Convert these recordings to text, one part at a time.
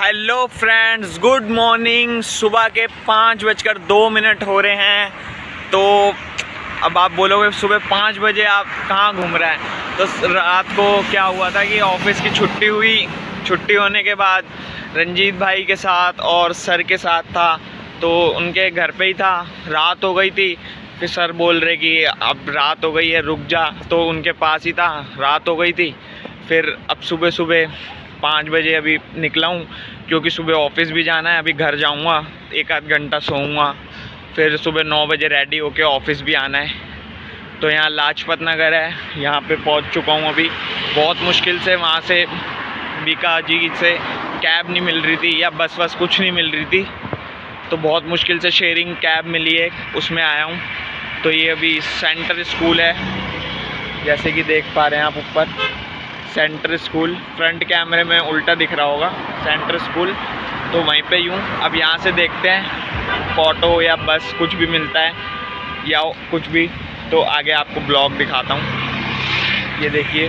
Hello friends, good morning. सुबह के 5:02 हो रहे हैं। तो अब आप बोलोगे सुबह 5 बजे आप कहाँ घूम रहे हैं। तो रात को क्या हुआ था कि ऑफिस की छुट्टी हुई। छुट्टी होने के बाद रंजीत भाई के साथ और सर के साथ था, तो उनके घर पे ही था। रात हो गई थी, फिर सर बोल रहे कि अब रात हो गई है, रुक जा। तो उनके पास ही था, रात हो गई थी। फिर अब सुबह 5 बजे अभी निकला हूँ, क्योंकि सुबह ऑफिस भी जाना है। अभी घर जाऊँगा, 1 आध घंटा सोऊंगा, फिर सुबह 9 बजे रेडी होके ऑफिस भी आना है। तो यहाँ लाजपत नगर है, यहाँ पे पहुँच चुका हूँ। अभी बहुत मुश्किल से वहाँ से बीका जी से कैब नहीं मिल रही थी, या बस कुछ नहीं मिल रही थी। तो बहुत मुश्किल से शेयरिंग कैब मिली है, उसमें आया हूँ। तो ये अभी सेंटर स्कूल है, जैसे कि देख पा रहे हैं आप ऊपर सेंटर स्कूल। फ्रंट कैमरे में उल्टा दिख रहा होगा सेंटर स्कूल, तो वहीं पे यूँ। अब यहाँ से देखते हैं ऑटो या बस कुछ भी मिलता है या कुछ भी, तो आगे आपको ब्लॉग दिखाता हूँ। ये देखिए,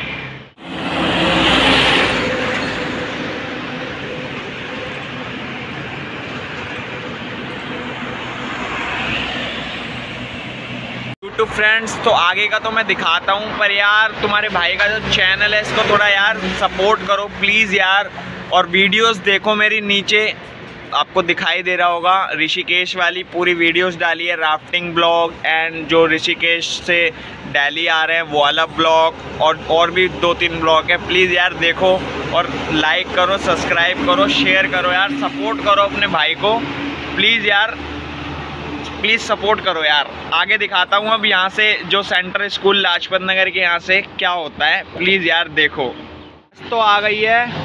यूट्यूब फ्रेंड्स। तो आगे का तो मैं दिखाता हूँ, पर यार तुम्हारे भाई का जो चैनल है इसको थोड़ा यार सपोर्ट करो प्लीज़ यार। और वीडियोस देखो, मेरी नीचे आपको दिखाई दे रहा होगा ऋषिकेश वाली पूरी वीडियोस डाली है, राफ्टिंग ब्लॉग एंड जो ऋषिकेश से दिल्ली आ रहे हैं वो वाला ब्लॉग, और भी 2-3 ब्लॉग है। प्लीज़ यार देखो और लाइक करो, सब्सक्राइब करो, शेयर करो यार, सपोर्ट करो अपने भाई को प्लीज़ यार, प्लीज़ सपोर्ट करो यार। आगे दिखाता हूँ अब यहाँ से जो सेंटर स्कूल लाजपत नगर के यहाँ से क्या होता है, प्लीज़ यार देखो। तो आ गई है,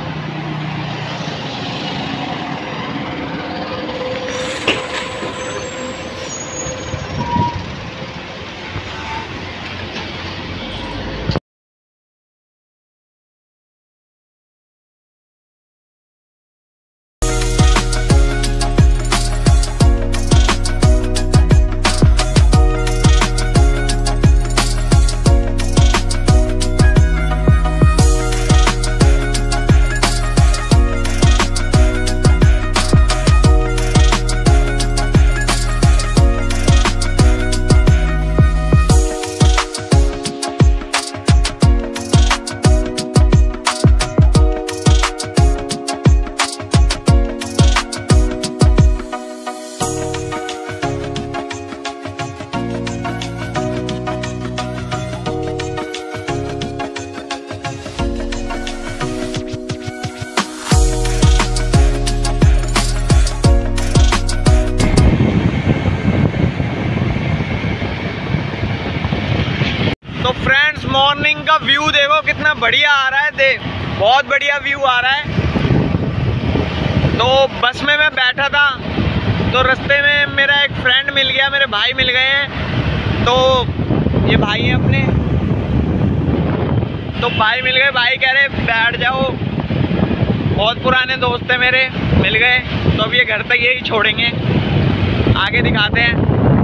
तो फ्रेंड्स मॉर्निंग का व्यू देखो कितना बढ़िया आ रहा है। बहुत बढ़िया व्यू आ रहा है। तो बस में मैं बैठा था, तो रास्ते में मेरा एक फ्रेंड मिल गया, मेरे भाई मिल गए हैं। तो ये भाई हैं अपने, तो भाई मिल गए। भाई कह रहे बैठ जाओ, बहुत पुराने दोस्त हैं मेरे, मिल गए। तो अब ये घर तक यही छोड़ेंगे, आगे दिखाते हैं।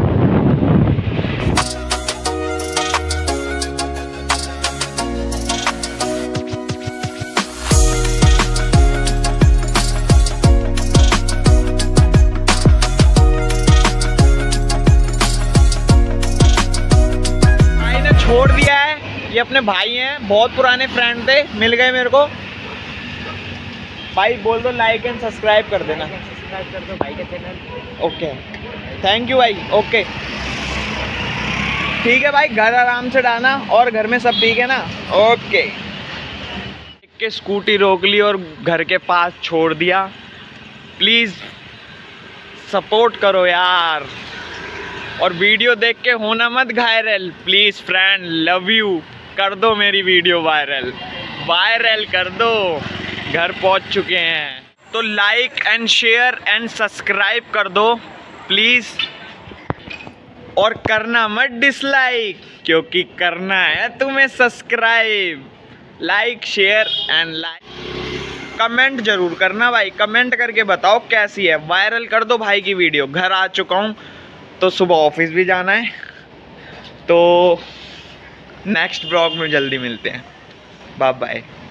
छोड़ दिया है, ये अपने भाई हैं, बहुत पुराने फ्रेंड थे, मिल गए मेरे को। भाई बोल दो लाइक एंड सब्सक्राइब कर देना, सब्सक्राइब कर दो भाई के चैनल। ओके, थैंक यू भाई। ओके ठीक है भाई, घर आराम से डालना, और घर में सब ठीक है ना। ओके, के स्कूटी रोक ली और घर के पास छोड़ दिया। प्लीज़ सपोर्ट करो यार, और वीडियो देख के होना मत viral please friend, love you. कर दो मेरी वीडियो वायरल कर दो। घर पहुंच चुके हैं, तो like and share and subscribe कर दो प्लीज़, और करना मत डिसलाइक, क्योंकि करना है तुम्हें subscribe. Like share and comment जरूर करना भाई, कमेंट करके बताओ कैसी है। वायरल कर दो भाई की वीडियो। घर आ चुका हूँ, तो सुबह ऑफिस भी जाना है। तो नेक्स्ट ब्लॉग में जल्दी मिलते हैं। Bye bye.